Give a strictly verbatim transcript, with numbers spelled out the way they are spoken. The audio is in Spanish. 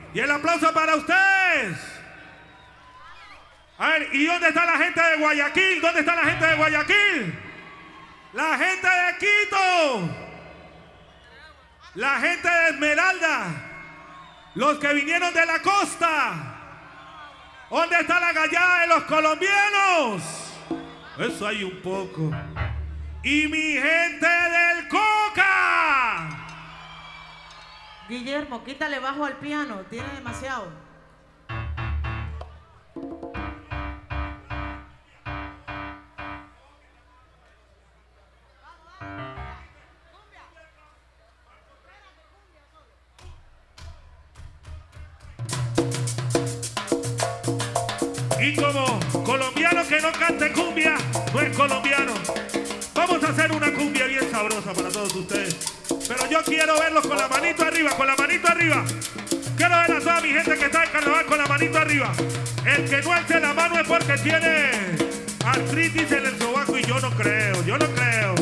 Y el aplauso para ustedes. A ver, ¿y dónde está la gente de Guayaquil? ¿Dónde está la gente de Guayaquil? La gente de Quito. La gente de Esmeralda. Los que vinieron de la costa. ¿Dónde está la gallada de los colombianos? Eso hay un poco. Y mi gente del Coca. Guillermo, quítale bajo al piano, tiene demasiado. Y como colombiano que no cante cumbia, no es colombiano. Vamos a hacer una cumbia bien sabrosa para todos ustedes. Pero yo quiero verlos con la manito arriba, con la manito arriba. Quiero ver a toda mi gente que está en carnaval con la manito arriba. El que no alce la mano es porque tiene artritis en el sobaco y yo no creo, yo no creo.